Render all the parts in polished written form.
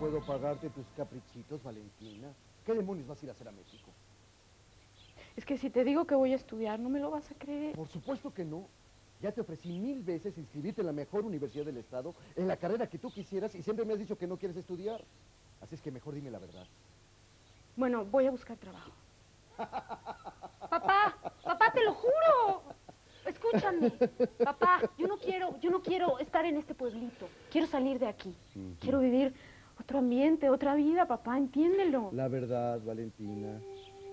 puedo pagarte tus caprichitos, Valentina. ¿Qué demonios vas a ir a hacer a México? Es que si te digo que voy a estudiar, no me lo vas a creer. Por supuesto que no. Ya te ofrecí 1000 veces inscribirte en la mejor universidad del estado, en la carrera que tú quisieras, y siempre me has dicho que no quieres estudiar. Así es que mejor dime la verdad. Bueno, voy a buscar trabajo. Papá, papá, te lo juro. Escúchame. Papá, yo no quiero estar en este pueblito. Quiero salir de aquí. Quiero vivir otro ambiente, otra vida, papá, entiéndelo. La verdad, Valentina.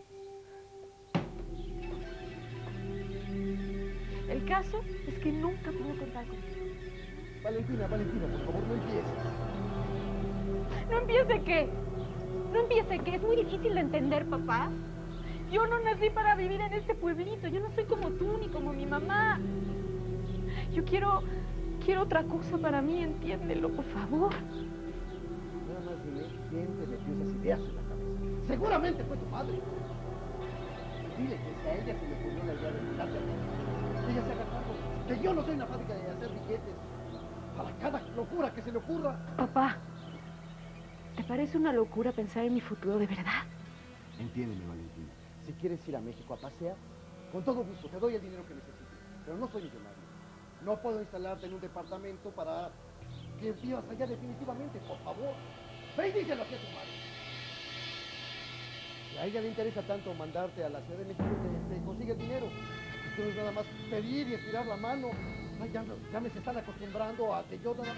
El caso es que nunca puedo contar contigo. Valentina, por favor, no empieces. ¿No empiece qué? ¿No empiece qué? Es muy difícil de entender, papá. Yo no nací para vivir en este pueblito. Yo no soy como tú ni como mi mamá. Yo quiero otra cosa para mí, entiéndelo, por favor. Nada más dime quién te metió esas ideas en la cabeza. Seguramente fue tu madre. Dile que si a ella se le ocurrió la idea de mudarte a México, ella se haga cargo. Que yo no soy una fábrica de hacer billetes. Para cada locura que se le ocurra. Papá, ¿te parece una locura pensar en mi futuro de verdad? Entiéndeme, Valentina. Si quieres ir a México a pasear, con todo gusto, te doy el dinero que necesites. Pero no soy millonario. No puedo instalarte en un departamento para que vivas allá definitivamente, por favor. Ve y díselo así a tu madre. Si a ella le interesa tanto mandarte a la Ciudad de México, te consigue el dinero. Esto no es nada más pedir y estirar la mano. Ay, ya me se están acostumbrando a que yo nada...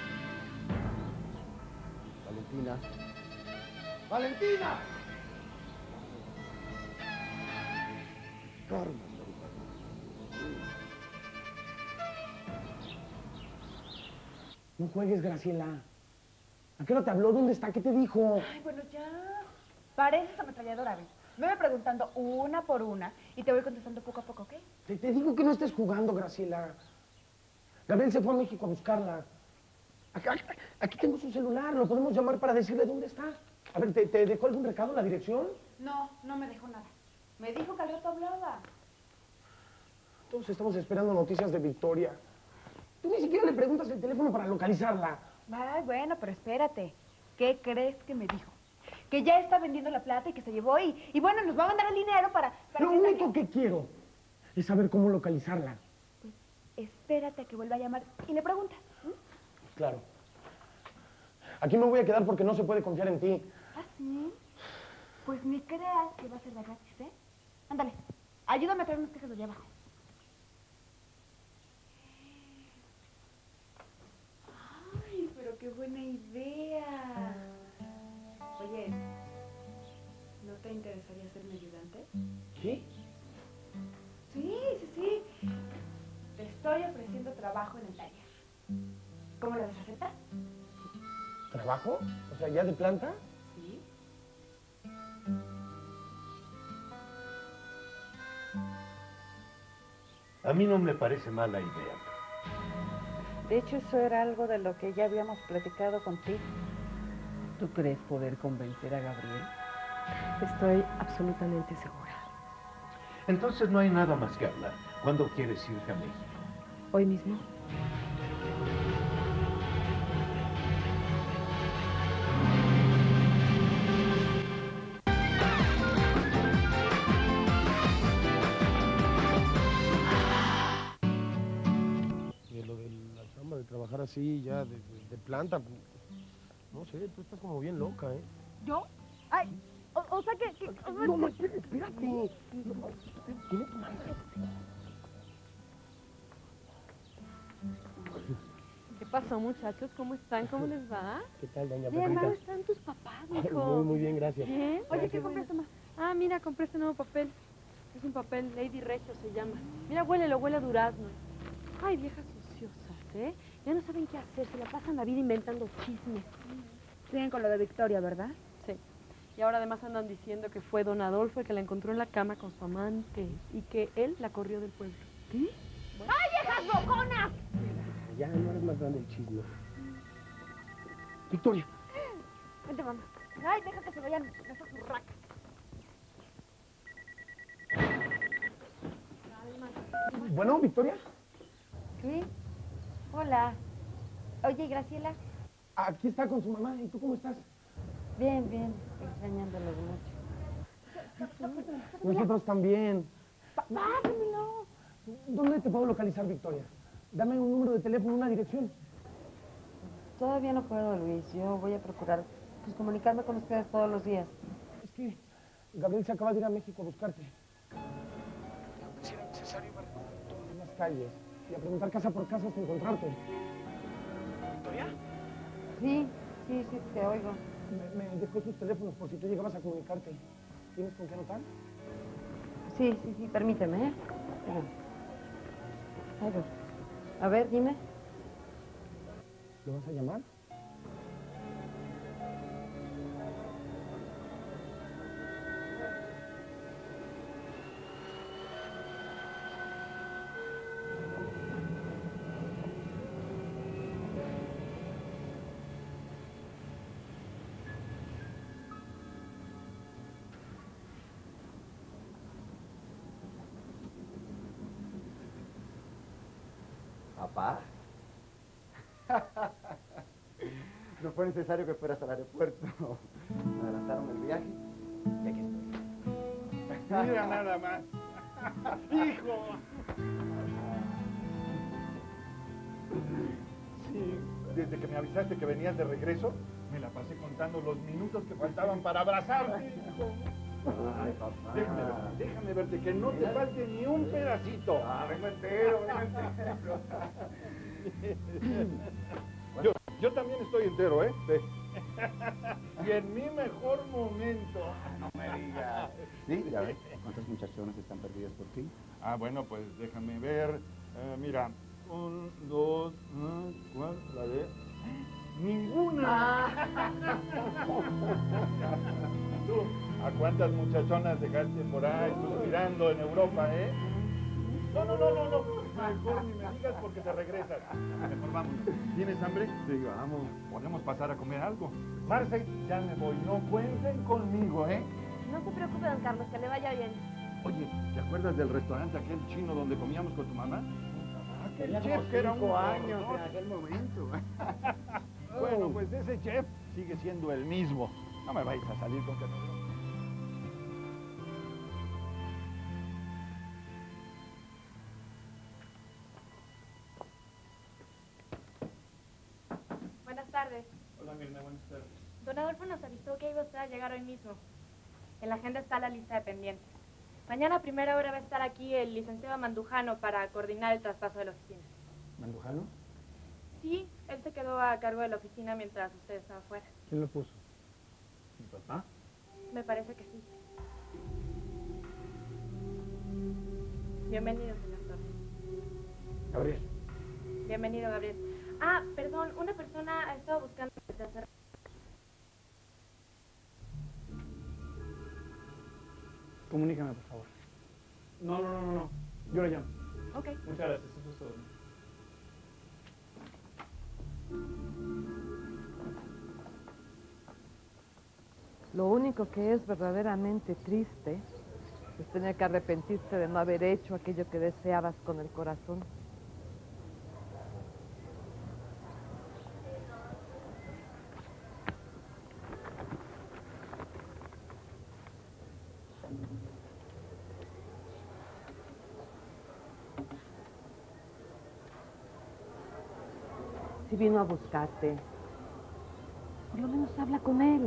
Valentina. ¡¡Valentina! Carmen, No juegues, Graciela. ¿A qué hora te habló? ¿Dónde está? ¿Qué te dijo? Ay, bueno, ya. Pareces ametralladora, ¿ves? Me voy preguntando una por una y te voy contestando poco a poco, ¿ok? Te digo que no estés jugando, Graciela. Gabriel se fue a México a buscarla. Aquí tengo su celular, lo podemos llamar para decirle dónde está. A ver, ¿te dejó algún recado, la dirección? No, no me dejó nada. Me dijo que al rato hablaba. Todos estamos esperando noticias de Victoria. Tú ni siquiera le preguntas el teléfono para localizarla. Ay, bueno, pero espérate. ¿Qué crees que me dijo? Que ya está vendiendo la plata y que se llevó y bueno, nos va a mandar el dinero para Lo que único que quiero es saber cómo localizarla. Pues espérate a que vuelva a llamar y le preguntas. Claro. Aquí me voy a quedar porque no se puede confiar en ti. ¿Ah, sí? Pues ni creas que va a ser de gratis, ¿eh? Ándale, ayúdame a traer unos quejas de allá abajo. Ay, pero qué buena idea. Oye, ¿no te interesaría ser mi ayudante? ¿Qué? Sí. Te estoy ofreciendo trabajo en el taller. ¿Cómo lo vas a aceptar? ¿Trabajo? O sea, ¿ya de planta? Sí. A mí no me parece mala idea. De hecho, eso era algo de lo que ya habíamos platicado contigo. ¿Tú crees poder convencer a Gabriel? Estoy absolutamente segura. Entonces no hay nada más que hablar. ¿Cuándo quieres irte a México? Hoy mismo. Y lo de la chamba, de trabajar así, ya de planta, no sé, tú estás como bien loca, ¿eh? ¿Yo? Ay, o sea que... No, espérate. No, tiene tu mano. ¿Qué pasó, muchachos? ¿Cómo están? ¿Cómo les va? ¿Qué tal, doña Bien, Pepita? ¿cómo están tus papás, hijo? Muy bien, gracias. Bien. Oye, ¿qué compraste más? Ah, mira, compré este nuevo papel. Es un papel Lady Regio, se llama. Mira, huélelo, huele a durazno. Ay, viejas ociosas, ¿eh? Ya no saben qué hacer, se la pasan la vida inventando chismes. Siguen con lo de Victoria, ¿verdad? Sí. Y ahora además andan diciendo que fue don Adolfo el que la encontró en la cama con su amante y que él la corrió del pueblo. ¿Qué? Bueno. ¡Ay, viejas boconas! Ya no eres más grande el chisme. Victoria. Vente, mamá. Ay, deja que se vayan esas burracas. Bueno, Victoria. ¿Sí? Hola. Oye, Graciela. Aquí está con su mamá. ¿Y tú cómo estás? Bien, bien, extrañándolos mucho. Nosotros también. Pásamelo. ¿Dónde te puedo localizar, Victoria? Dame un número de teléfono, una dirección. Todavía no puedo, Luis. Yo voy a procurar pues, comunicarme con ustedes todos los días. Es que Gabriel se acaba de ir a México a buscarte. Dijo que si era necesario ver todas las calles y a preguntar casa por casa hasta encontrarte. ¿Victoria? Sí, te oigo. Me dejó sus teléfonos por si tú llegabas a comunicarte. ¿Tienes con qué anotar? Sí, permíteme, ¿eh? Espérame. Ahí voy. A ver, dime. ¿Lo vas a llamar? Papá. No fue necesario que fueras al aeropuerto. Me adelantaron el viaje y aquí estoy. Mira nada más. ¡Hijo! Sí, desde que me avisaste que venías de regreso, me la pasé contando los minutos que faltaban para abrazarte, hijo. Ay, papá. Déjame verte, que no te falte ni un pedacito. Vengo entero, vengo entero. Yo también estoy entero, ¿eh? Sí. Y en mi mejor momento. No me digas. Sí, ya ves. ¿Cuántas muchachonas están perdidas por ti? Ah, bueno, pues déjame ver. Mira, 1, 2, 4, la de... ¡Ninguna! ¿Tú a cuántas muchachonas dejaste por ahí suspirando en Europa, eh? No. Mejor ni me digas porque te regresas. Mejor vamos. ¿Tienes hambre? Sí, vamos. Podemos pasar a comer algo. Marce, ya me voy. No cuenten conmigo, ¿eh? No se preocupe, don Carlos, que le vaya bien. Oye, ¿te acuerdas del restaurante aquel chino donde comíamos con tu mamá? Aquel Tenía chef como que era 5 un años gordote. en aquel momento. Bueno, pues ese chef sigue siendo el mismo. No me vais a salir con que no. Buenas tardes. Hola, Mirna, buenas tardes. Don Adolfo nos avisó que iba usted a llegar hoy mismo. En la agenda está la lista de pendientes. Mañana a primera hora va a estar aquí el licenciado Mandujano para coordinar el traspaso de la oficina. ¿Mandujano? Sí, él se quedó a cargo de la oficina mientras usted estaba fuera. ¿Quién lo puso? ¿Mi papá? Me parece que sí. Bienvenido, señor Torres. Gabriel. Bienvenido, Gabriel. Ah, perdón, una persona ha estado buscando desde hace... Comunícame, por favor. No. Yo le llamo. Ok. Muchas gracias, eso es todo. Lo único que es verdaderamente triste es tener que arrepentirse de no haber hecho aquello que deseabas con el corazón. Si vino a buscarte, por lo menos habla con él.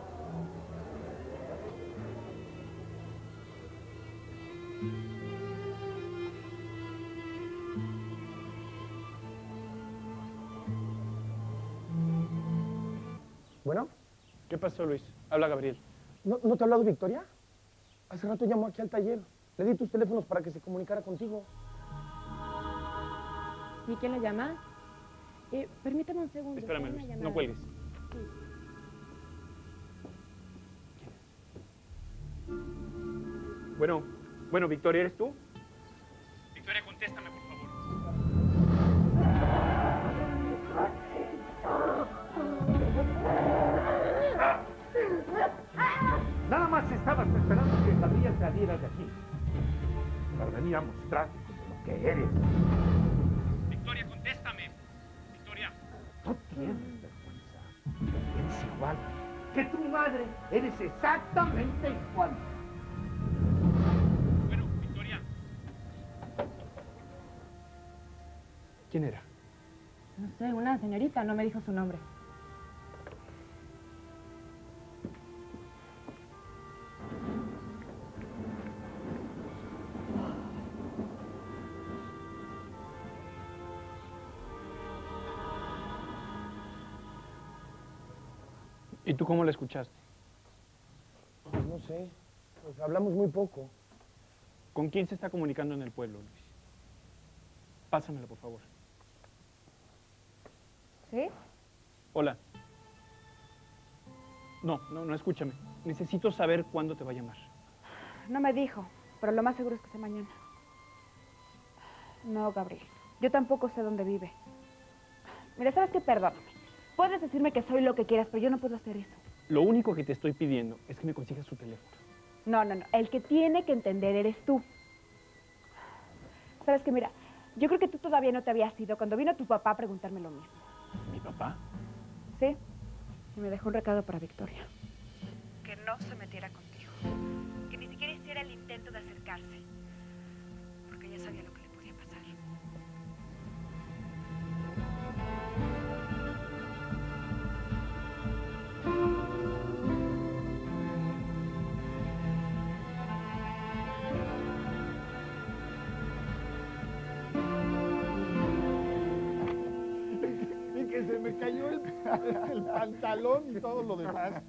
¿Bueno? ¿Qué pasó, Luis? Habla Gabriel. ¿No te ha hablado Victoria? Hace rato llamó aquí al taller. Le di tus teléfonos para que se comunicara contigo. ¿Sí? ¿Quién le llama? Permítame un segundo. Espérame, tengo una Luis, llamada. no cuelgues. Sí. Bueno, Victoria, ¿eres tú? Victoria, contéstame, por favor. Nada más estabas esperando que Gabriel saliera de aquí. Para venir a mostrarte como lo que eres. Victoria, contéstame. Victoria. No tienes vergüenza. Eres igual que tu madre eres exactamente igual. Bueno, Victoria. ¿Quién era? No sé, una señorita, no me dijo su nombre. ¿Y tú cómo la escuchaste? Pues no sé, pues hablamos muy poco. ¿Con quién se está comunicando en el pueblo, Luis? Pásamelo, por favor. ¿Sí? Hola. No, escúchame. Necesito saber cuándo te va a llamar. No me dijo, pero lo más seguro es que sea mañana. No, Gabriel, yo tampoco sé dónde vive. Mira, ¿sabes qué? Perdóname. Puedes decirme que soy lo que quieras, pero yo no puedo hacer eso. Lo único que te estoy pidiendo es que me consigas su teléfono. No. El que tiene que entender eres tú. ¿Sabes qué? Mira, yo creo que tú todavía no te habías ido cuando vino tu papá a preguntarme lo mismo. ¿Mi papá? Sí, y me dejó un recado para Victoria. Que no se metiera contigo. Que ni siquiera hiciera el intento de acercarse. Porque ya sabía lo que le podía pasar. Y que se me cayó el pantalón y todo lo demás.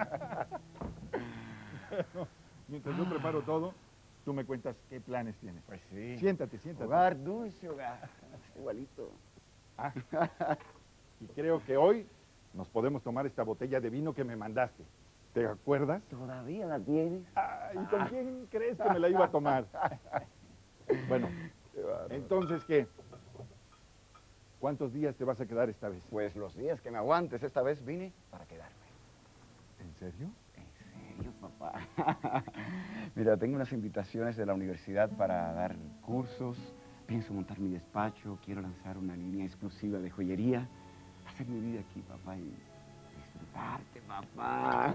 Bueno, mientras yo preparo todo, tú me cuentas qué planes tienes. Pues sí. Siéntate. Hogar, dulce hogar. Igualito. Ah, y creo que hoy nos podemos tomar esta botella de vino que me mandaste. ¿Te acuerdas? ¿Todavía la tienes? ¿Y con quién crees que me la iba a tomar? Bueno, entonces, ¿qué? ¿Cuántos días te vas a quedar esta vez? Pues los días que me aguantes. Esta vez vine para quedarme. ¿En serio? ¿En serio, papá? Mira, tengo unas invitaciones de la universidad para dar cursos. Pienso montar mi despacho. Quiero lanzar una línea exclusiva de joyería. Hacer mi vida aquí, papá, y disfrutarte, papá.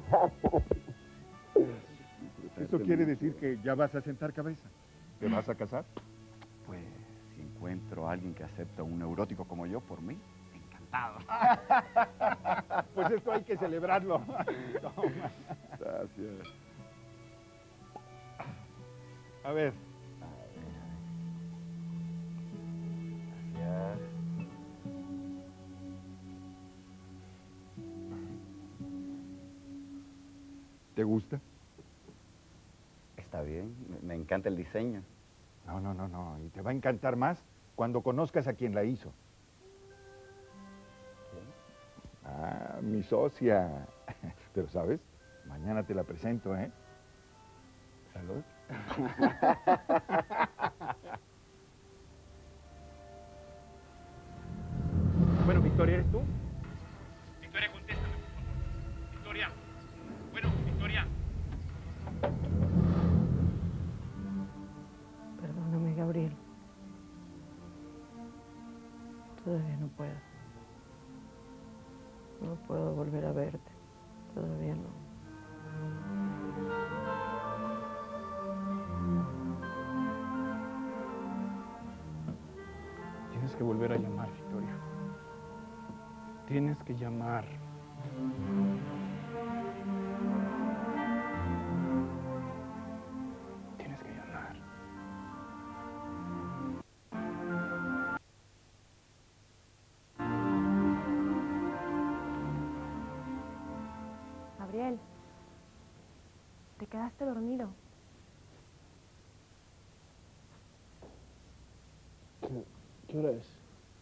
¿Eso quiere decir que ya vas a sentar cabeza? ¿Te vas a casar? Pues, si encuentro a alguien que acepta un neurótico como yo, por mí, encantado. Pues esto hay que celebrarlo. Toma. Gracias. A ver. Gracias. ¿Te gusta? Está bien, me encanta el diseño. No. Y te va a encantar más cuando conozcas a quien la hizo. Ah, mi socia. Pero, ¿sabes? Mañana te la presento, ¿eh? Salud. Bueno, Victoria, ¿eres tú? Victoria, contéstame, por favor. Victoria. Bueno, Victoria. Perdóname, Gabriel. Todavía no puedo. No puedo volver a verte. Todavía no. Tienes que volver a llamar, Victoria. Tienes que llamar. Tienes que llamar. Gabriel, te quedaste dormido. ¿Qué hora es?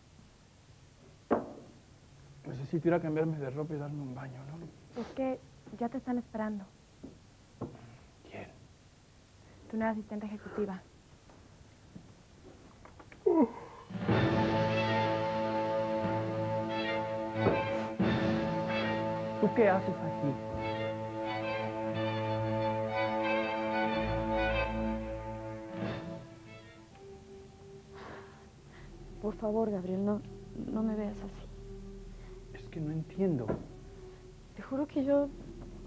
Necesito ir a cambiarme de ropa y darme un baño, ¿no? Es que ya te están esperando. ¿Quién? Tu nueva asistente ejecutiva. ¿Tú qué haces aquí? Por favor, Gabriel, no me veas así. Es que no entiendo. Te juro que yo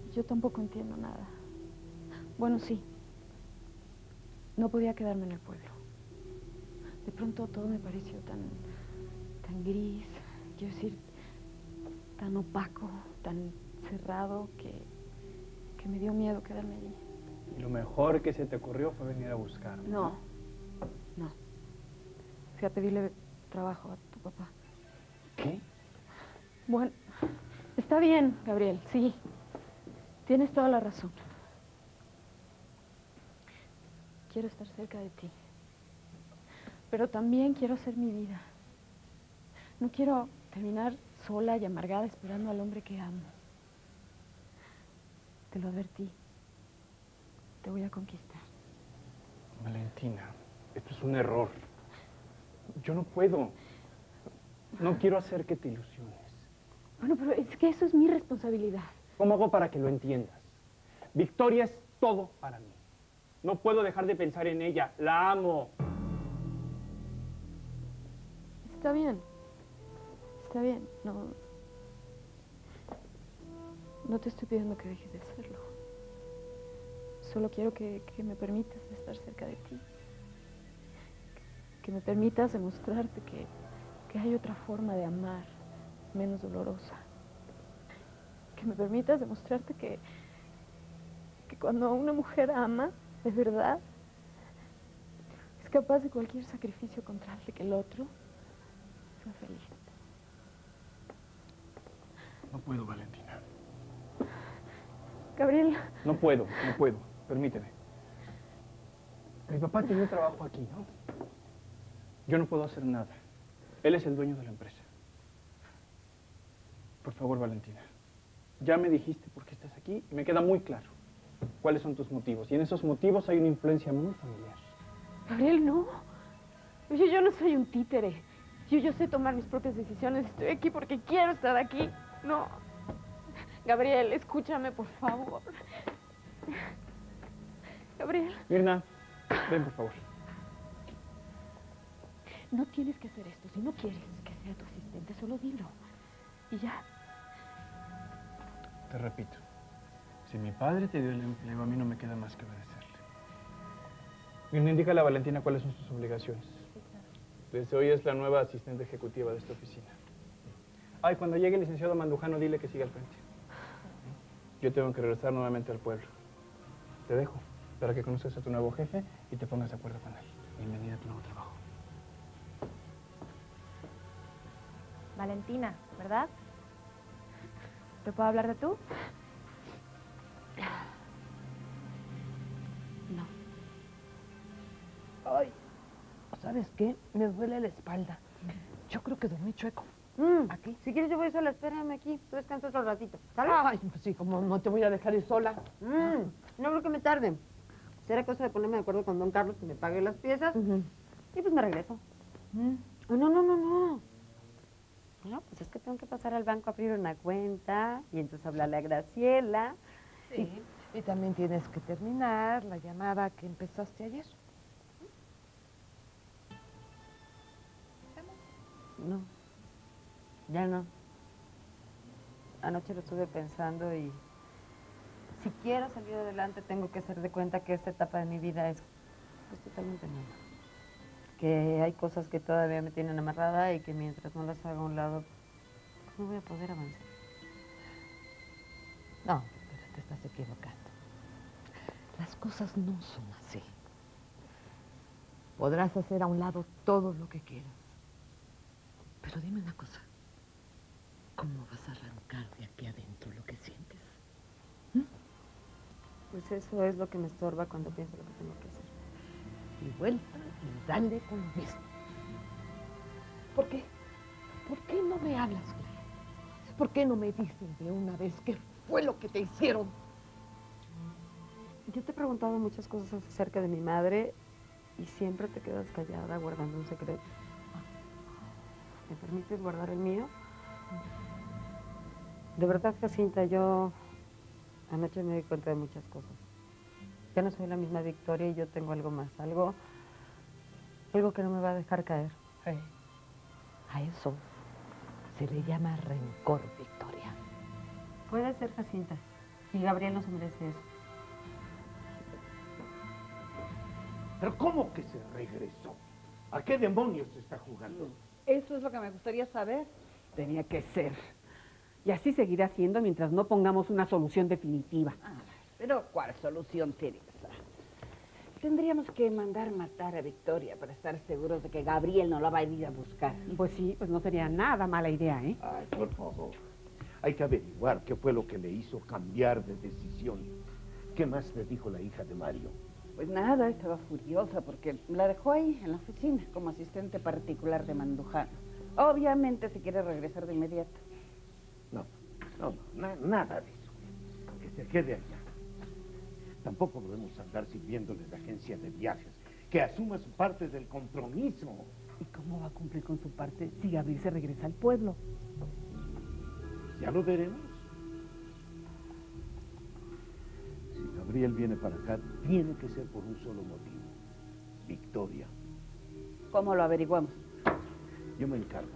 Yo tampoco entiendo nada. Bueno, sí. No podía quedarme en el pueblo. De pronto todo me pareció tan gris, quiero decir, tan opaco, tan cerrado, que me dio miedo quedarme allí. Y lo mejor que se te ocurrió fue venir a buscarme. No. Fui a pedirle trabajo a tu papá. ¿Qué? Bueno, está bien, Gabriel, sí. Tienes toda la razón. Quiero estar cerca de ti. Pero también quiero hacer mi vida. No quiero terminar sola y amargada esperando al hombre que amo. Te lo advertí. Te voy a conquistar. Valentina, esto es un error. Yo no puedo. No quiero hacer que te ilusiones. Bueno, pero es que eso es mi responsabilidad. ¿Cómo hago para que lo entiendas? Victoria es todo para mí. No puedo dejar de pensar en ella. La amo. Está bien. Está bien. No te estoy pidiendo que dejes de hacerlo. Solo quiero que me permitas estar cerca de ti. Que me permitas demostrarte que hay otra forma de amar, menos dolorosa. Que me permitas demostrarte que cuando una mujer ama, de verdad, es capaz de cualquier sacrificio con tal de que el otro sea feliz. No puedo, Valentina. Gabriel. No puedo. Permíteme. Mi papá tiene trabajo aquí, ¿no? Yo no puedo hacer nada. Él es el dueño de la empresa. Por favor, Valentina. Ya me dijiste por qué estás aquí y me queda muy claro cuáles son tus motivos. Y en esos motivos hay una influencia muy familiar. Gabriel, no. Oye, yo no soy un títere. Yo sé tomar mis propias decisiones. Estoy aquí porque quiero estar aquí. No. Gabriel, escúchame, por favor. Gabriel. Mirna, ven, por favor. No tienes que hacer esto. Si no quieres que sea tu asistente, solo dilo. Y ya. Te repito. Si mi padre te dio el empleo, a mí no me queda más que obedecerle. Mirna, indícale a Valentina cuáles son sus obligaciones. Sí, claro. Desde hoy es la nueva asistente ejecutiva de esta oficina. Ay, cuando llegue el licenciado Mandujano, dile que siga al frente. Yo tengo que regresar nuevamente al pueblo. Te dejo para que conozcas a tu nuevo jefe y te pongas de acuerdo con él. Bienvenida a tu nuevo trabajo. Valentina, ¿verdad? ¿Te puedo hablar de tú? No. Ay, ¿sabes qué? Me duele la espalda. Yo creo que dormí chueco. Aquí. Si quieres yo voy sola, espérame aquí. Tú descansas otro ratito, ¿sale? Ay, pues sí, como no te voy a dejar ir sola. No creo que me tarde. Será cosa de ponerme de acuerdo con don Carlos que me pague las piezas. Y pues me regreso. Oh, no. Bueno, pues es que tengo que pasar al banco a abrir una cuenta y entonces hablarle a Graciela. Sí. Y también tienes que terminar la llamada que empezaste ayer. No, ya no. Anoche lo estuve pensando y si quiero salir adelante tengo que hacer de cuenta que esta etapa de mi vida es pues totalmente nueva. Que hay cosas que todavía me tienen amarrada y que mientras no las haga a un lado, pues no voy a poder avanzar. No, pero te estás equivocando. Las cosas no son así. Podrás hacer a un lado todo lo que quieras. Pero dime una cosa. ¿Cómo vas a arrancar de aquí adentro lo que sientes? Pues eso es lo que me estorba cuando pienso lo que tengo que hacer. Y vuelta y dale con lo mismo. ¿Por qué? ¿Por qué no me hablas claro? ¿Por qué no me dices de una vez qué fue lo que te hicieron? Yo te he preguntado muchas cosas acerca de mi madre y siempre te quedas callada guardando un secreto. ¿Me permites guardar el mío? De verdad, Jacinta, yo anoche me di cuenta de muchas cosas. Ya no soy la misma Victoria y yo tengo algo más, algo que no me va a dejar caer. A eso se le llama rencor, Victoria. Puede ser, Jacinta, Y Gabriel no se merece eso. ¿Pero cómo que se regresó? ¿A qué demonios se está jugando? Eso es lo que me gustaría saber. Tenía que ser. Y así seguirá siendo mientras no pongamos una solución definitiva. Pero ¿cuál solución, Teresa? Tendríamos que mandar matar a Victoria para estar seguros de que Gabriel no la va a ir a buscar. Pues sí, pues no sería nada mala idea, ¿eh? Ay, por favor. Hay que averiguar qué fue lo que le hizo cambiar de decisión. ¿Qué más le dijo la hija de Mario? Pues nada, estaba furiosa porque la dejó ahí en la oficina como asistente particular de Mandujano. Obviamente se quiere regresar de inmediato. Nada de eso. Que se quede allá. Tampoco podemos andar sirviéndole de agencia de viajes. Que asuma su parte del compromiso. ¿Y cómo va a cumplir con su parte si Gabriel se regresa al pueblo? Ya lo veremos. Si Gabriel viene para acá, tiene que ser por un solo motivo. Victoria. ¿Cómo lo averiguamos? Yo me encargo.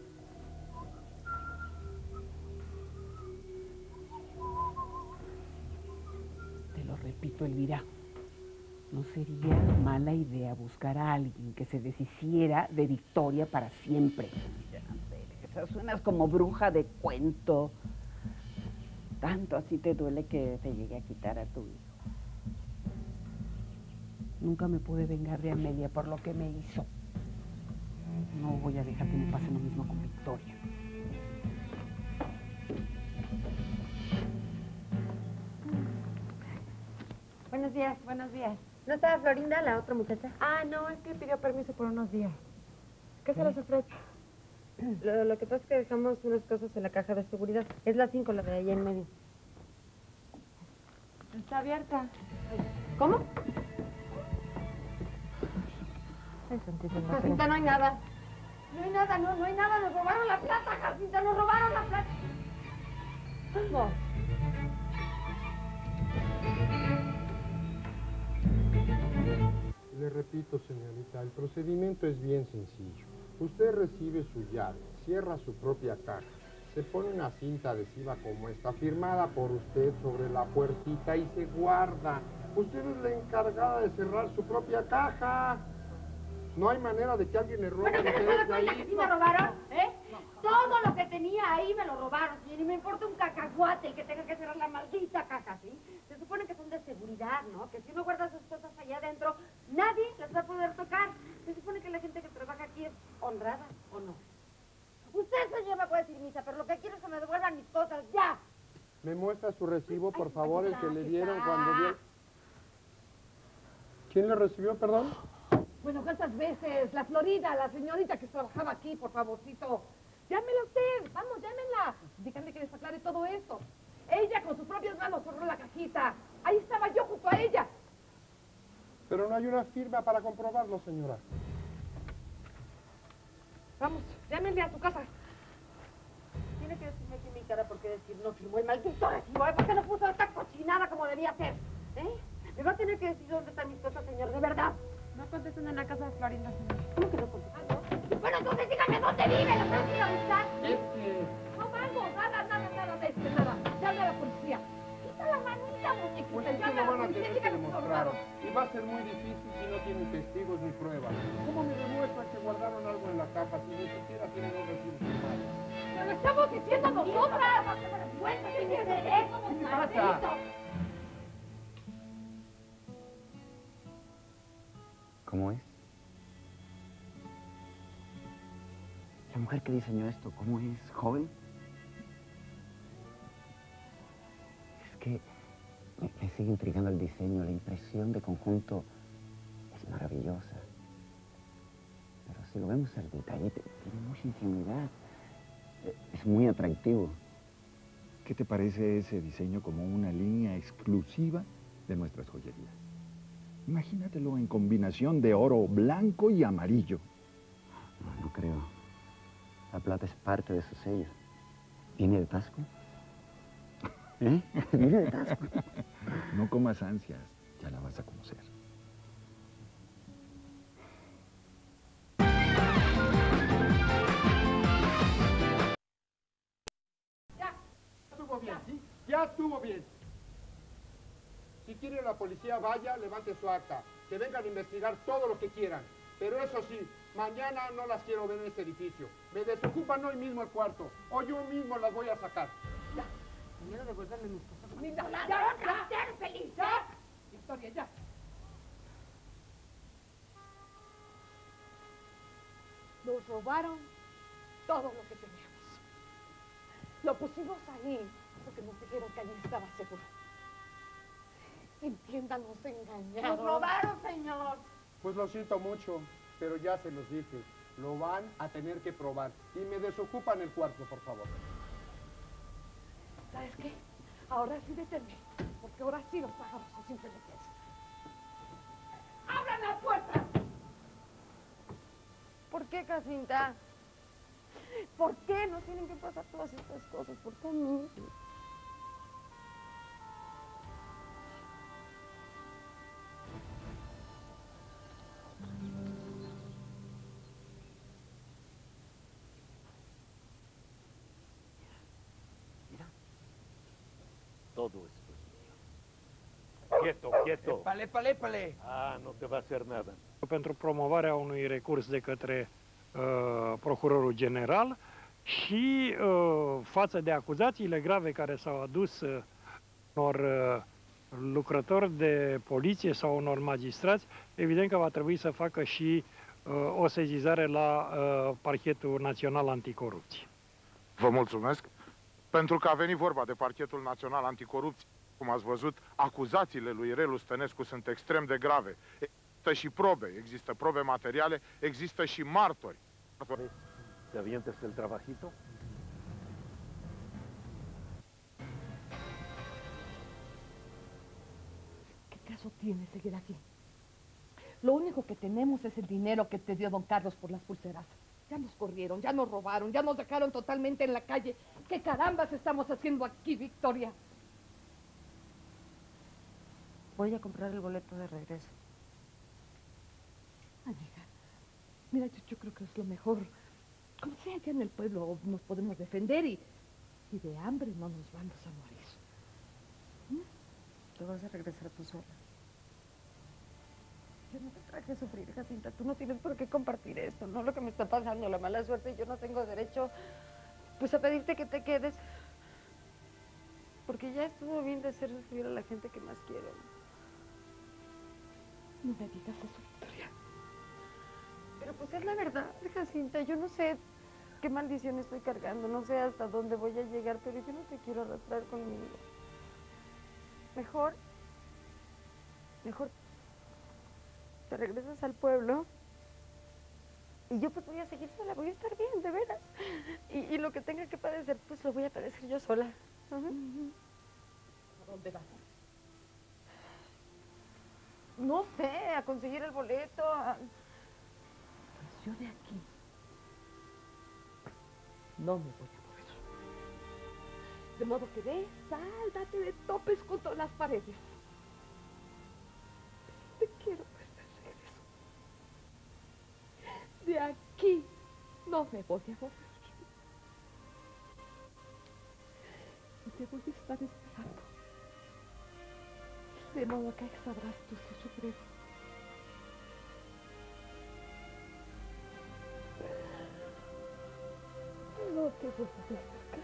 Te lo repito, Elvira. No sería mala idea buscar a alguien que se deshiciera de Victoria para siempre. Ya, Teresa, suenas como bruja de cuento. Tanto así te duele que te llegue a quitar a tu hijo. Nunca me pude vengar de Amelia por lo que me hizo. No voy a dejar que me pase lo mismo con Victoria. Buenos días, buenos días. ¿No estaba Florinda, la otra muchacha? Ah, no, es que pidió permiso por unos días. ¿Qué se les ofrece? Lo que pasa es que dejamos unas cosas en la caja de seguridad. Es la 5, la de ahí en medio. Está abierta. ¿Cómo? Ay, santísima. Jacinta, no hay nada. No hay nada, no hay nada. Nos robaron la plata, Jacinta, nos robaron la plata. No. Le repito, señorita, el procedimiento es bien sencillo. Usted recibe su llave, cierra su propia caja, se pone una cinta adhesiva como esta, firmada por usted sobre la puertita y se guarda. Usted es la encargada de cerrar su propia caja. No hay manera de que alguien le robe. Bueno, ¿qué les puedo cuenta que sí me robaron? ¿Eh? Todo lo que tenía ahí me lo robaron, señor, y me importa un cacahuate el que tenga que cerrar la maldita caja, ¿sí? Se supone que son de seguridad, ¿no? Que si uno guarda sus cosas allá adentro, nadie las va a poder tocar. Se supone que la gente que trabaja aquí es honrada, ¿o no? Usted, señor, me puede decir misa, pero lo que quiero es que me devuelvan mis cosas, ¡ya! ¿Me muestra su recibo, por favor, el que le dieron cuando dio... ¿Quién le recibió, perdón? Bueno, ¿cuántas veces? La Florida, la señorita que trabajaba aquí, por favorcito. Llámela usted, vamos, llámenla. Díganle que les aclare todo esto. Ella con sus propias manos cerró la cajita. Ahí estaba yo junto a ella. Pero no hay una firma para comprobarlo, señora. Vamos, llámenle a su casa. Tiene que decirme aquí mi cara por qué decir no firmó el maldito recibo, ¿eh? ¿Por qué no puso esta cochinada como debía ser? ¿Eh? Me va a tener que decir dónde están mis cosas, señor, de verdad. No contestan en la casa de Florinda, señor. ¿Cómo que no contestan? Bueno, entonces dígame dónde vive, ¿lo puedo ir a buscar? No vamos, nada de esto, nada. Llame a la policía. Quita la manita, muñequita. Pues es que Llame a no la van a policía, tener que dígale que lo demostrar. robaron. Y va a ser muy difícil si no tienen testigos ni pruebas. ¿Cómo me demuestra que guardaron algo en la caja si ni siquiera tienen un recibo firmado? ¡Pero estamos diciendo nosotras! Cuéntame, ¿qué pasa? ¿Cómo es? La mujer que diseñó esto, ¿cómo es? ¿Joven? Es que me sigue intrigando el diseño, la impresión de conjunto es maravillosa. Pero si lo vemos al detalle, tiene mucha ingenuidad. Es muy atractivo. ¿Qué te parece ese diseño como una línea exclusiva de nuestras joyerías? Imagínatelo en combinación de oro blanco y amarillo. No creo. La plata es parte de su sello. ¿Viene de Tasco? ¿Eh? ¿Viene de Tasco? No comas ansias, ya la vas a conocer. Ya estuvo bien, ¿sí? Ya estuvo bien. quiere la policía, vaya, levante su acta. Que vengan a investigar todo lo que quieran. Pero eso sí, mañana no las quiero ver en este edificio. Me desocupan hoy mismo el cuarto. O yo mismo las voy a sacar. Ya. Mañana devuélvanme mis cosas. ¡Ya, feliz! ¡Ya! Victoria, ya. Nos robaron todo lo que teníamos. Lo pusimos ahí porque nos dijeron que allí estaba seguro. Entiendan, nos engañaron. ¡Nos robaron, señor! Pues lo siento mucho, pero ya se los dije. Lo van a tener que probar. Y me desocupan el cuarto, por favor. ¿Sabes qué? Ahora sí deténme, porque ahora sí los pájaros son inteligentes. ¡Abran la puerta! ¿Por qué, Jacinta? ¿Por qué nos tienen que pasar todas estas cosas? ¿Por qué a mí? Todo esto es mío. Quieto, quieto. Épale. Ah, nu te va a hacer nada. Pentru promovarea unui recurs de către procurorul general și față de acuzațiile grave care s-au adus unor lucrători de poliție sau unor magistrați, evident că va trebui să facă și o sesizare la Parchetul Național Anticorupție. Vă mulțumesc pentru că a venit vorba de Parchetul Național Anticorupție. Cum ați văzut, acuzațiile lui Relu Stănescu sunt extrem de grave. Există și probe, există probe materiale, există și martori. ¿Te avientes el trabajito? ¿Qué caso tiene seguir aquí? Lo único que tenemos es el dinero que te dio don Carlos por las pulseras. Ya nos corrieron, ya nos robaron, ya nos dejaron totalmente en la calle. ¿Qué carambas estamos haciendo aquí, Victoria? Voy a comprar el boleto de regreso. Amiga, mira, yo creo que es lo mejor. Como sea, allá en el pueblo nos podemos defender y de hambre no nos vamos a morir. Te vas a regresar tú sola. Yo no te traje a sufrir, Jacinta. Tú no tienes por qué compartir esto, ¿no? Lo que me está pasando, la mala suerte. Yo no tengo derecho, pues, a pedirte que te quedes. Porque ya estuvo bien de hacer sufrir a la gente que más quiero. No me digas eso, Victoria. Pero pues es la verdad, Jacinta. Yo no sé qué maldición estoy cargando, no sé hasta dónde voy a llegar, pero yo no te quiero arrastrar conmigo. Mejor te regresas al pueblo y yo pues voy a seguir sola, voy a estar bien, de veras. Y lo que tenga que padecer, pues lo voy a padecer yo sola. ¿A dónde vas? No sé, a conseguir el boleto. Pues yo de aquí no me voy a mover. De modo que ve, sal, date de topes contra las paredes. Te quiero ver de regreso. De aquí no me voy a mover. Y te voy a estar esperando. De modo que sabrás tú si sufrir. No te voy a dejar.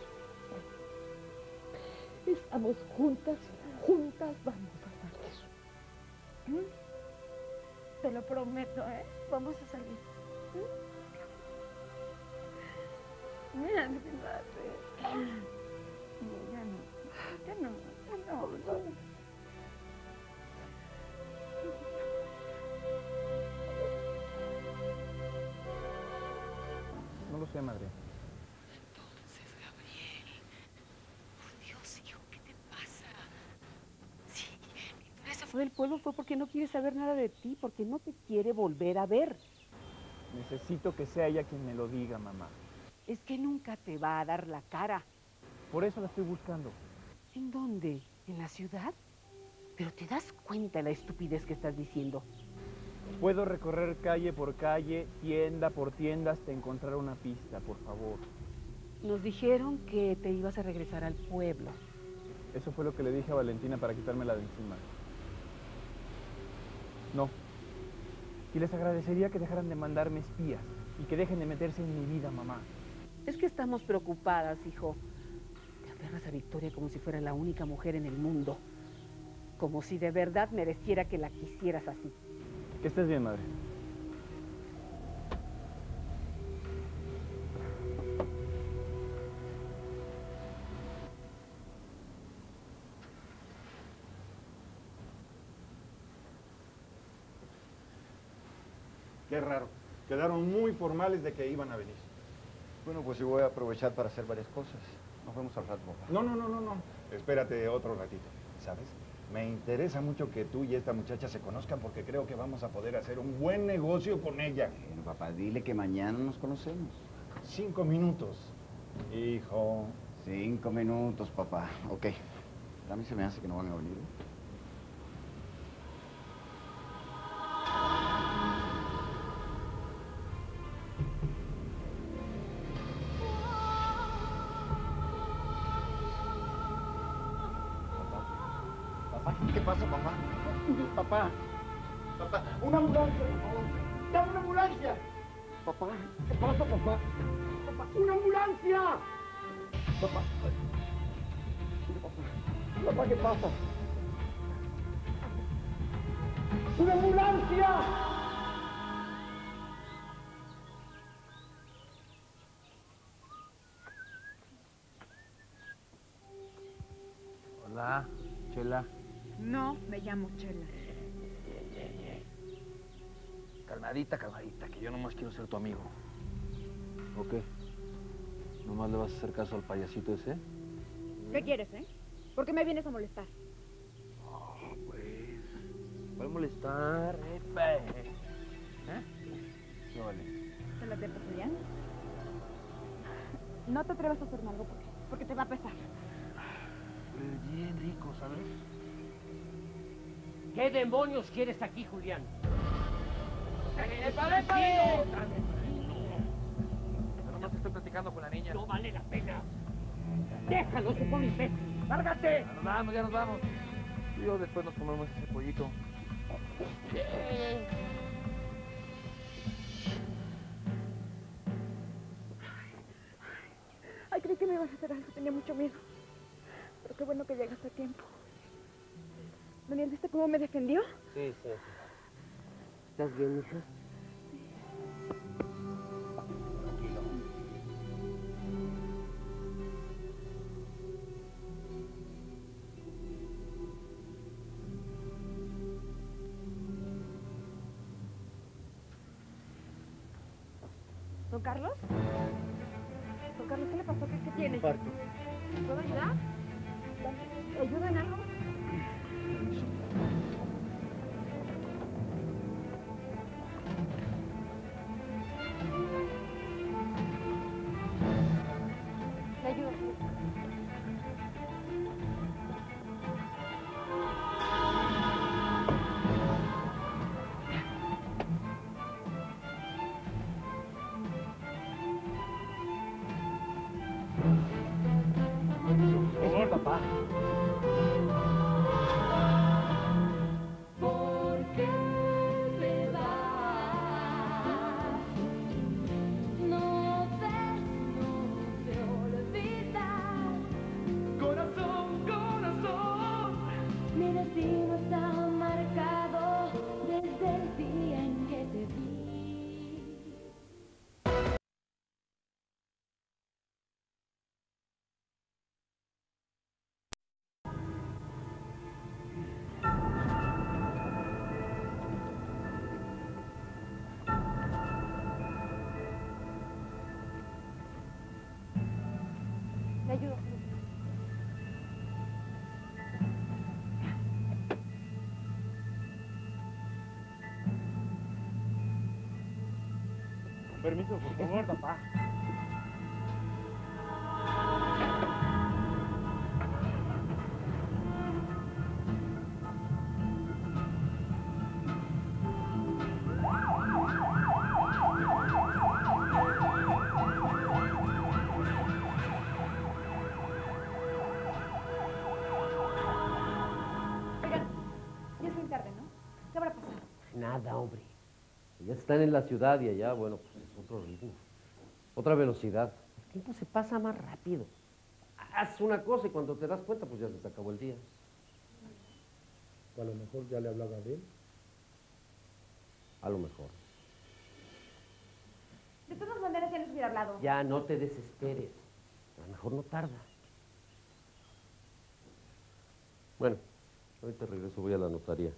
Estamos juntas vamos a salir. Te lo prometo, ¿eh? Vamos a salir. Mira, fíjate. Ya no. No lo sé, madre. Entonces, Gabriel, por Dios, hijo, ¿qué te pasa? Sí, Victoria se fue del pueblo fue porque no quiere saber nada de ti, porque no te quiere volver a ver. Necesito que sea ella quien me lo diga, mamá. Es que nunca te va a dar la cara. Por eso la estoy buscando. ¿En dónde? ¿En la ciudad? Pero te das cuenta de la estupidez que estás diciendo. Puedo recorrer calle por calle, tienda por tienda, hasta encontrar una pista, por favor. Nos dijeron que te ibas a regresar al pueblo. Eso fue lo que le dije a Valentina para quitármela de encima. No. Y les agradecería que dejaran de mandarme espías y que dejen de meterse en mi vida, mamá. Es que estamos preocupadas, hijo. Te aferras a Victoria como si fuera la única mujer en el mundo. Como si de verdad mereciera que la quisieras así. Que estés bien, madre. Qué raro. Quedaron muy formales de que iban a venir. Bueno, pues yo voy a aprovechar para hacer varias cosas. Nos vemos al rato, papá. No. Espérate otro ratito. ¿Sabes? Me interesa mucho que tú y esta muchacha se conozcan porque creo que vamos a poder hacer un buen negocio con ella. Bueno, papá, dile que mañana nos conocemos. 5 minutos. Hijo. 5 minutos, papá. Ok. A mí se me hace que no van a venir. ¿Qué pasa, papá? Papá. Papá. Una ambulancia, por favor. ¡Llama una ambulancia! Papá. ¿Qué pasa, papá? Papá. ¡Una ambulancia! Papá. Papá, ¿qué pasa? ¡Una ambulancia! Hola, Chela. No, me llamo Chela. Calmadita, que yo nomás quiero ser tu amigo. ¿O qué? ¿Nomás le vas a hacer caso al payasito ese? ¿Qué quieres, ¿Por qué me vienes a molestar? Pues... ¿Puede molestar? ¿Eh? ¿Qué vale? ¿Te la te Julián? No te atrevas a hacerme algo porque te va a pesar. Pues bien rico, ¿sabes? ¿Qué demonios quieres aquí, Julián? ¡Épale! Yo nomás estoy platicando con la niña. No vale la pena. Déjalo, se pone imbécil. ¡Lárgate! Ya nos vamos. Tú y yo después nos comemos ese pollito. Ay, creí que me ibas a hacer algo. Tenía mucho miedo. Pero qué bueno que llegaste a tiempo. Daniel, ¿viste cómo me defendió? Sí. ¿Estás bien, hija? Tranquilo. ¿Don Carlos? ¿Don Carlos, qué le pasó? ¿Qué tiene? Infarto. ¿Puedo ayudar? ¿Ayuda en algo? Le ayudo. Es mi papá. ¿Por qué te vas? No ves, no te olvidas. Corazón, mi destino está marcado desde el día en que te vi. Le ayudo. Con permiso, por favor. Papá. Nada, hombre. Ya están en la ciudad y allá, bueno, pues es otro ritmo, otra velocidad. El tiempo se pasa más rápido. Haz una cosa y cuando te das cuenta, pues ya se te acabó el día. O a lo mejor ya le hablaba a él. A lo mejor. De todas maneras ya les hubiera hablado. Ya no te desesperes. A lo mejor no tarda. Bueno, ahorita regreso, voy a la notaría.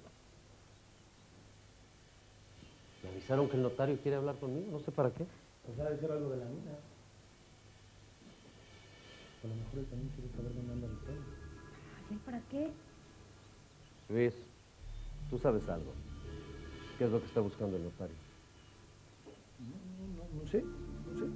Me avisaron que el notario quiere hablar conmigo, no sé para qué. Pues ha de ser algo de la mina. A lo mejor él también quiere saber dónde anda Victoria. ¿Y para qué? Luis, tú sabes algo. ¿Qué es lo que está buscando el notario? No sé, no sé.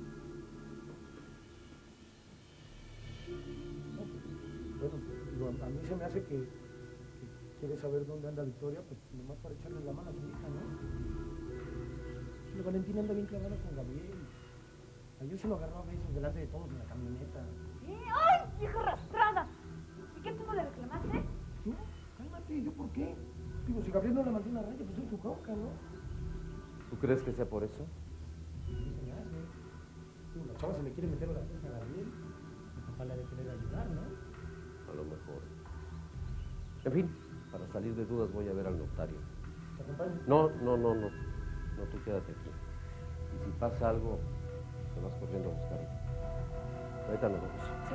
No, pues, bueno, digo, a mí se me hace que quiere saber dónde anda Victoria, pues nomás para echarle la mano a su hija, ¿no? La Valentina anda bien clavada con Gabriel. Ayer se lo agarró a besos delante de todos en la camioneta. ¡Ay, vieja arrastrada! ¿Y qué tú no le reclamaste? No, cálmate, ¿yo por qué? Digo, si Gabriel no la mantiene a raya, pues es su bronca, ¿no? ¿Tú crees que sea por eso? Sí, se me hace. Digo, la chava se le quiere meter a la fuerza a Gabriel. El papá le ha de querer ayudar, ¿no? A lo mejor. En fin, para salir de dudas voy a ver al notario. ¿Te acompañas? No, tú quédate aquí. Y si pasa algo, te vas corriendo a buscarlo. Ahorita nos vemos. Sí.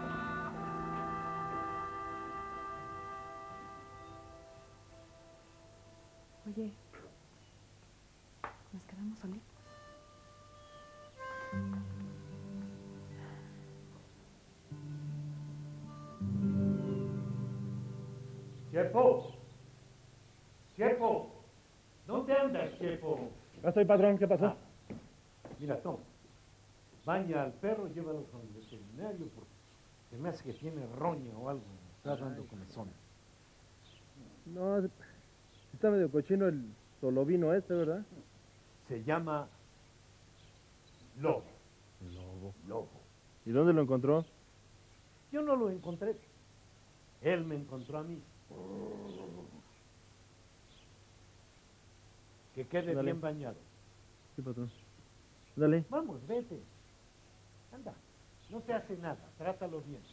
Oye, ¿nos quedamos solitos? ¡Chepo! ¡Chepo! ¿Dónde andas, Chepo? Ya estoy, patrón, ¿qué pasó? Mira, toma. Baña al perro, llévalo con el veterinario porque se me hace que tiene roña o algo. Está dando comezón. No, está medio cochino el solovino este, ¿verdad? Se llama Lobo. Lobo. ¿Y dónde lo encontró? Yo no lo encontré. Él me encontró a mí. Que quede Dale. bien bañado. Sí, patrón. Dale. Vamos, vete. Anda, no te hace nada, trátalo bien.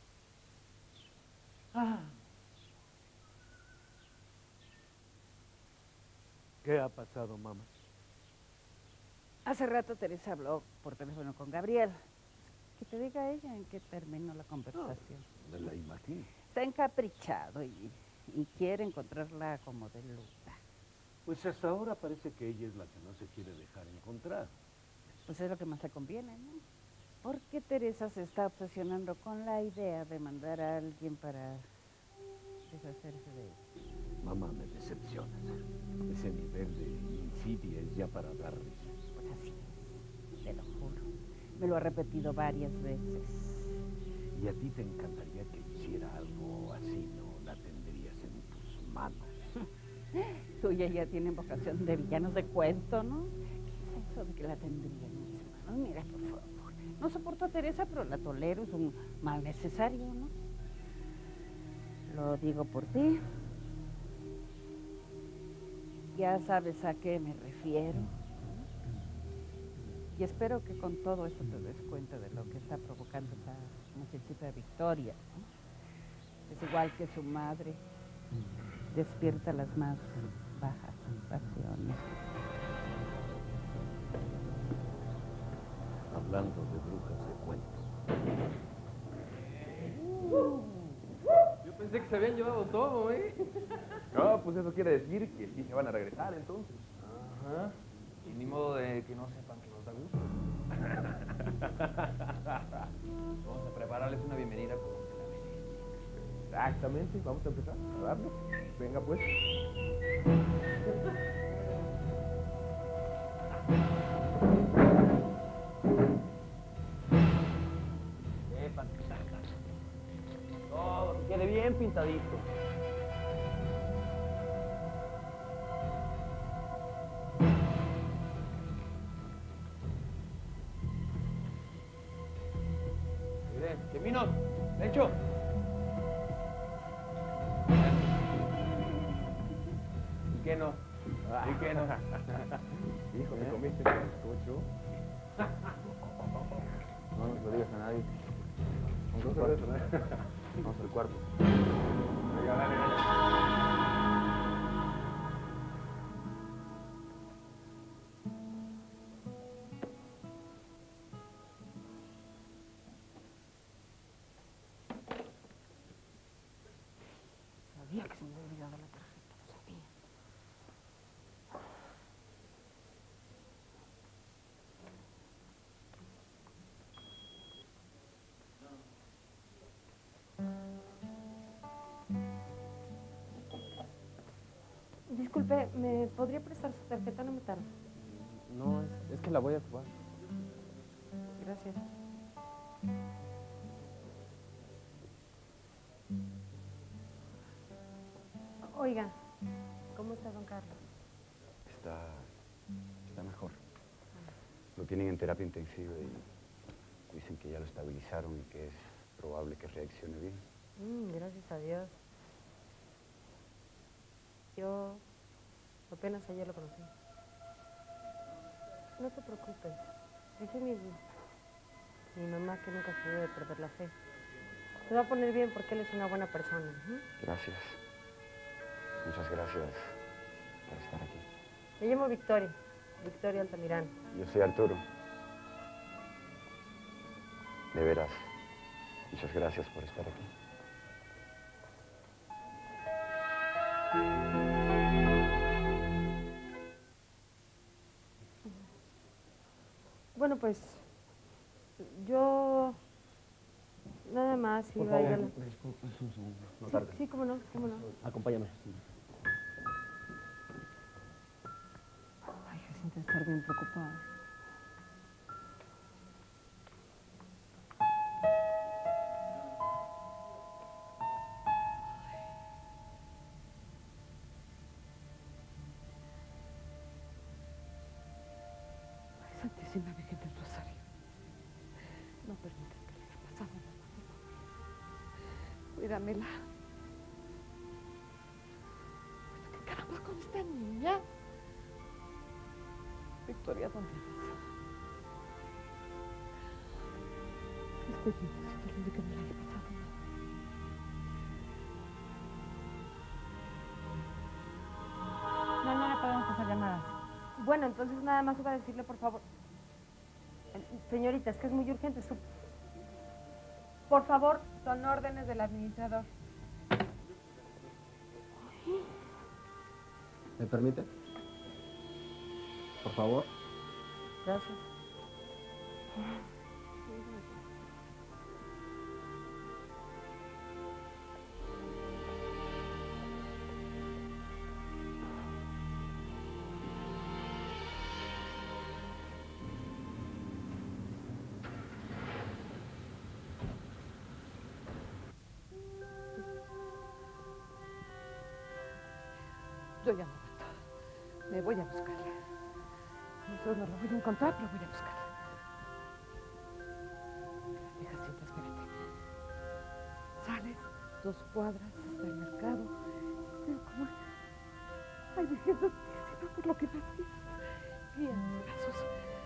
¿Qué ha pasado, mamá? Hace rato Teresa habló por teléfono con Gabriel. Que te diga ella en qué terminó la conversación. Me la imagino. Está encaprichado y quiere encontrarla como de luta. Pues hasta ahora parece que ella es la que no se quiere dejar encontrar. Pues es lo que más le conviene, ¿no? Porque Teresa se está obsesionando con la idea de mandar a alguien para deshacerse de ella. Mamá, me decepcionas. Ese nivel de insidia es ya para dar risas. Pues así es, te lo juro. Me lo ha repetido varias veces. Y a ti te encantaría que hiciera algo así, ¿no? La tendrías en tus manos. Tú y ella tienen vocación de villanos de cuento, ¿no? ¿Qué es eso de que la tendría en mis manos? Mira, por favor. No soporto a Teresa, pero la tolero. Es un mal necesario, ¿no? Lo digo por ti. Ya sabes a qué me refiero. Y espero que con todo esto te des cuenta de lo que está provocando esa muchachita Victoria, ¿no? Es igual que su madre. Despierta las más bajas pasiones. Hablando de brujas de cuento. Yo pensé que se habían llevado todo, ¿eh? No, pues eso quiere decir que sí se van a regresar, entonces. Ajá. Y ni modo de que no sepan que nos da gusto. Vamos a prepararles una bienvenida como se la merecen. Exactamente, vamos a empezar a darle. Venga, pues. Todo que quede bien pintadito. Miren, Cheminos, Lencho. ¿Y qué no? ¿Y qué no? Hijo, ¿te comiste el bizcocho? No se lo digas a nadie. Vamos al cuarto. Venga, dale, dale. Sabía que se me había olvidado la tarjeta, lo sabía. Disculpe, ¿me podría prestar su tarjeta? No me tardo. No, es que la voy a ocupar. Gracias. Oiga, ¿cómo está don Carlos? Está mejor. Lo tienen en terapia intensiva y dicen que ya lo estabilizaron y que es probable que reaccione bien. Gracias a Dios. Yo apenas ayer lo conocí. No te preocupes. Dice mi mamá que nunca se debe perder la fe. Se va a poner bien porque él es una buena persona. Gracias. Muchas gracias por estar aquí. Me llamo Victoria. Victoria Altamirano. Yo soy Arturo. De veras, muchas gracias por estar aquí. Bueno, pues yo nada más iba a ir a la... Disculpas un segundo. No Sí, tardes. sí, cómo no, cómo no. Acompáñame. Ay, Jacinta, estar bien preocupada. Ay, Santísima Virgen del Rosario, no permitas que le haya pasado nada, por favor. Cuídamela. ¿Qué caramba con esta niña? Victoria, ¿dónde vas? Estoy bien, Diosito, de que no le haya pasado nada. No le podemos pasar llamadas. Bueno, entonces nada más iba a decirle, por favor. Señorita, es que es muy urgente. Por favor, son órdenes del administrador. ¿Me permite? Por favor. Gracias. Yo ya no aguanto. Me voy a buscarla. No sé dónde la voy a encontrar, pero voy a buscarla. Espérate, Jacinta, espérate. Sales 2 cuadras hasta el mercado. Veo como... Ay, Virgen Santísima, por lo que me has visto. Guía mis pasos.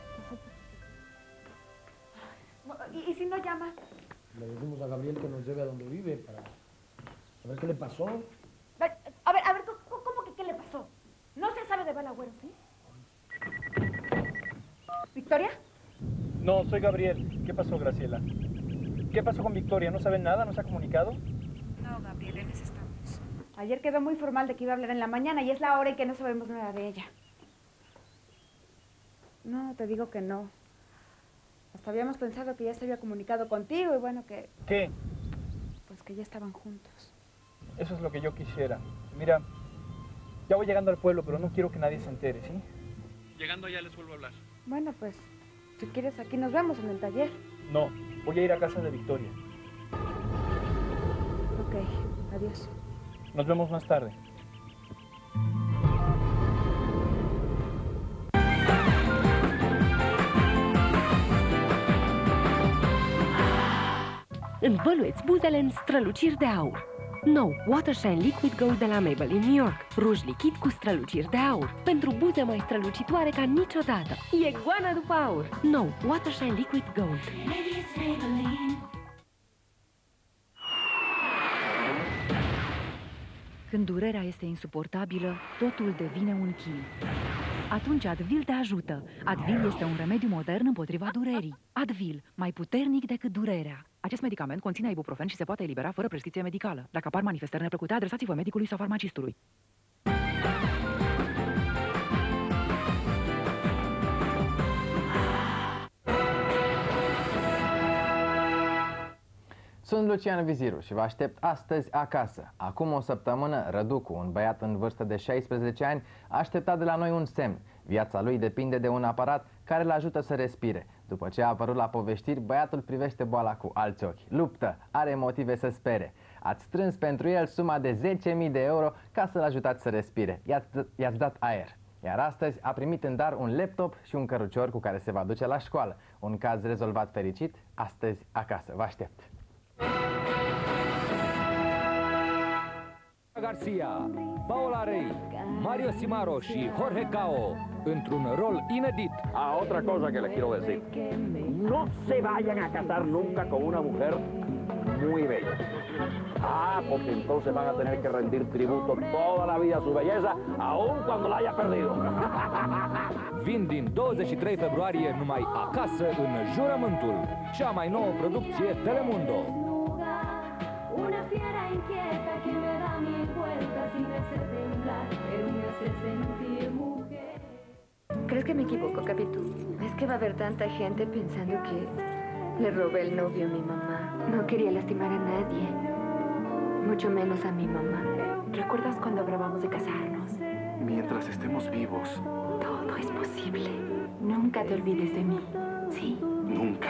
¿Y si no llama? Le decimos a Gabriel que nos lleve a donde vive para saber qué le pasó. A ver, ¿cómo que qué le pasó? No se sabe de Balagüero, ¿sí? ¿Victoria? No, soy Gabriel. ¿Qué pasó, Graciela? ¿Qué pasó con Victoria? ¿No saben nada? ¿No se ha comunicado? No, Gabriel, en eso estamos. Ayer quedó muy formal de que iba a hablar en la mañana y es la hora en que no sabemos nada de ella. No, te digo que no. Hasta habíamos pensado que ya se había comunicado contigo y bueno, que... ¿Qué? Pues que ya estaban juntos. Eso es lo que yo quisiera. Mira, ya voy llegando al pueblo, pero no quiero que nadie se entere, ¿sí? Llegando allá les vuelvo a hablar. Bueno, pues, si quieres aquí nos vemos en el taller. No, voy a ir a casa de Victoria. Ok, adiós. Nos vemos más tarde. Învăluiți buzele în străluciri de aur. Nou Watershine Liquid Gold de la Maybelline New York. Ruj lichid cu străluciri de aur. Pentru buze mai strălucitoare ca niciodată. E goana după aur. Nou Watershine Liquid Gold. Când durerea este insuportabilă, totul devine un chin. Atunci Advil te ajută. Advil este un remediu modern împotriva durerii. Advil, mai puternic decât durerea. Acest medicament conține ibuprofen și se poate elibera fără prescripție medicală. Dacă apar manifestări neplăcute, adresați-vă medicului sau farmacistului. Sunt Lucian Viziru și vă aștept astăzi acasă. Acum o săptămână, Răducu, un băiat în vârstă de 16 ani, a așteptat de la noi un semn. Viața lui depinde de un aparat care îl ajută să respire. După ce a apărut la poveștiri, băiatul privește boala cu alți ochi. Luptă, are motive să spere. Ați strâns pentru el suma de 10.000 de euro ca să-l ajutați să respire. I-ați dat aer. Iar astăzi a primit în dar un laptop și un cărucior cu care se va duce la școală. Un caz rezolvat fericit, astăzi acasă. Vă aștept! Garcia, Paola Rey, Mario Simaro și Jorge Cao într-un rol inedit. Otra cosa que les quiero decir. No se vayan a casar nunca con una mujer muy bella. Porque entonces van a tener que rendir tributo toda la vida a su belleza, aun cuando la haya perdido. Vin din 23 februarie numai acasă în Jurământul, cea mai nouă producție Telemundo. Una fiera inquieta que me da mi vuelta sin hacer temblar, pero me hace sentir mujer. ¿Crees que me equivoco, Capitú? Es que va a haber tanta gente pensando que le robé el novio a mi mamá. No quería lastimar a nadie, mucho menos a mi mamá. ¿Recuerdas cuando acabamos de casarnos? Mientras estemos vivos. Todo es posible. Nunca te olvides de mí, ¿sí? Nunca.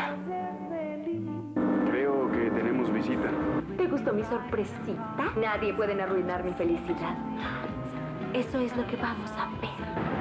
Creo que tenemos visita. ¿Te gustó mi sorpresita? Nadie puede arruinar mi felicidad. Eso es lo que vamos a ver.